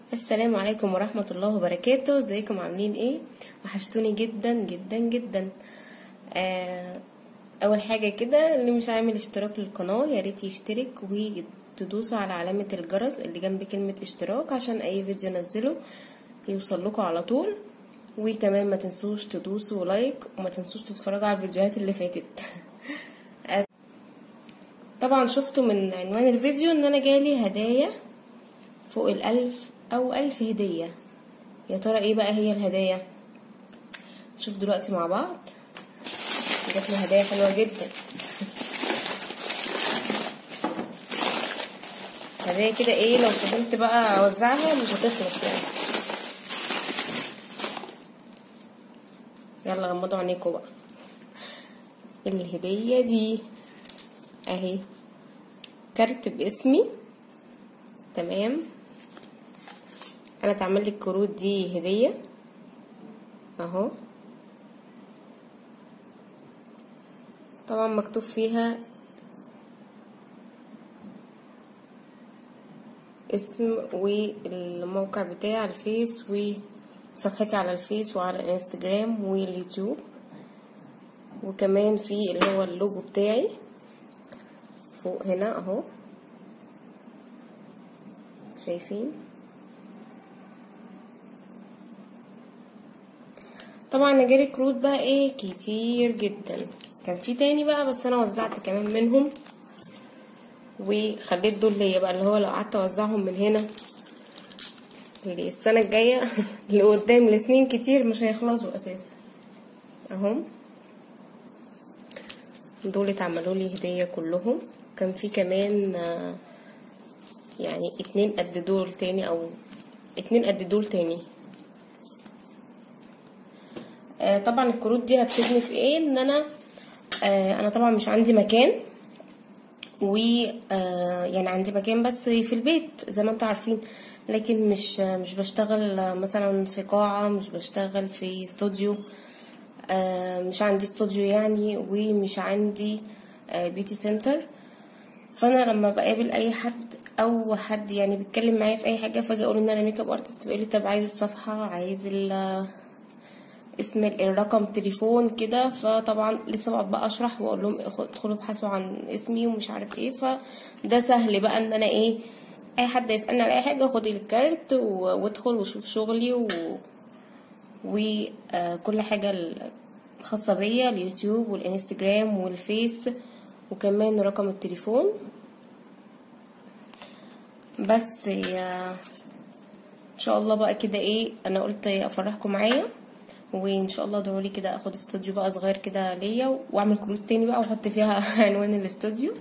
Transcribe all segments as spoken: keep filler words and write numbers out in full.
السلام عليكم ورحمة الله وبركاته. ازيكم عاملين ايه؟ وحشتوني جدا جدا جدا. آه اول حاجة كده، اللي مش عامل اشتراك للقناة ياريت يشترك وتدوسوا على علامة الجرس اللي جنب كلمة اشتراك عشان اي فيديو انزله يوصل لكم على طول. وكمان ما تنسوش تدوسوا لايك وما تنسوش تتفرجوا على الفيديوهات اللي فاتت. طبعا شفتوا من عنوان الفيديو ان انا جالي هدايا فوق الالف او الف هدية. يا ترى ايه بقى هي الهدايا؟ نشوف دلوقتي مع بعض. جات لي هدايا حلوة جدا، هدايا كده ايه لو فضلت بقى اوزعها مش هتخلص يعني. يلا غمضوا عينيكوا بقى. الهدية دي اهي كارت باسمي، تمام. انا اتعمل لي الكروت دي هدية اهو، طبعا مكتوب فيها اسم والموقع بتاع الفيس وصفحتي على الفيس وعلى الانستجرام واليوتيوب، وكمان في اللي هو اللوجو بتاعي فوق هنا اهو، شايفين؟ طبعا انا جالي كروت بقى ايه كتير جدا. كان في تاني بقى بس انا وزعت كمان منهم وخليت دول ليا بقى، اللي هو لو قعدت اوزعهم من هنا اللي السنه الجايه اللي قدام لسنين كتير مش هيخلصوا اساسا. اهم دول اتعملوا لي هديه كلهم. كان في كمان يعني اتنين قد دول تاني او اتنين قد دول تاني. آه طبعا الكروت دي هتفيدني في ايه؟ ان انا آه انا طبعا مش عندي مكان، و آه يعني عندي مكان بس في البيت زي ما انتوا عارفين، لكن مش مش بشتغل مثلا في قاعة، مش بشتغل في استوديو، آه مش عندي استوديو يعني، ومش عندي آه بيوتي سنتر. فانا لما بقابل اي حد او حد يعني بيتكلم معايا في اي حاجه فاجي اقول ان انا ميك اب ارتست، بيقول لي طب عايز الصفحه، عايز اسم الرقم تليفون كده. فطبعا لسه بقعد بقى اشرح واقول لهم ادخلوا ابحثوا عن اسمي ومش عارف ايه. فده سهل بقى ان انا ايه اي حد يسالني على اي حاجه خدي الكارت وادخل وشوف شغلي و وكل حاجه خاصه بيا، اليوتيوب والانستجرام والفيس وكمان رقم التليفون. بس ان شاء الله بقى كده ايه انا قلت افرحكم معايا، وان شاء الله ادعوا لي كده اخد استوديو بقى صغير كده ليا واعمل كروت تاني بقى واحط فيها عنوان الاستوديو.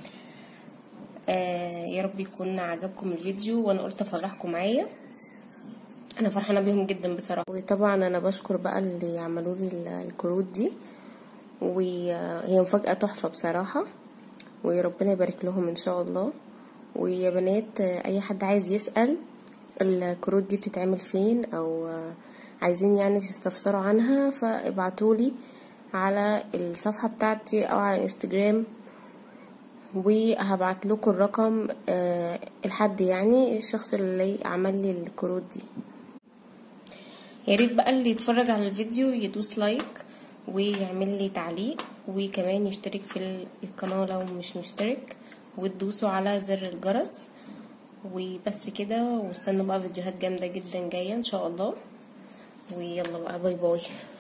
آه يا رب يكون عجبكم الفيديو وانا قلت افرحكم معايا. انا فرحانه بيهم جدا بصراحه. وطبعا انا بشكر بقى اللي عملوا لي الكروت دي، وهي مفاجاه تحفه بصراحه، وربنا يبارك لهم ان شاء الله. ويا بنات اي حد عايز يسال الكروت دي بتتعمل فين او عايزين يعني تستفسروا عنها فابعتولي على الصفحة بتاعتي او على الانستجرام، وهبعت لكم الرقم أه الحد يعني الشخص اللي عمل لي الكروت دي. يا ريت بقى اللي يتفرج على الفيديو يدوس لايك ويعمل لي تعليق، وكمان يشترك في القناة لو مش مشترك، وتدوسوا على زر الجرس. وبس كده، واستنوا بقى فيديوهات جامدة جدا جاية ان شاء الله. ويلا بقى باي باي.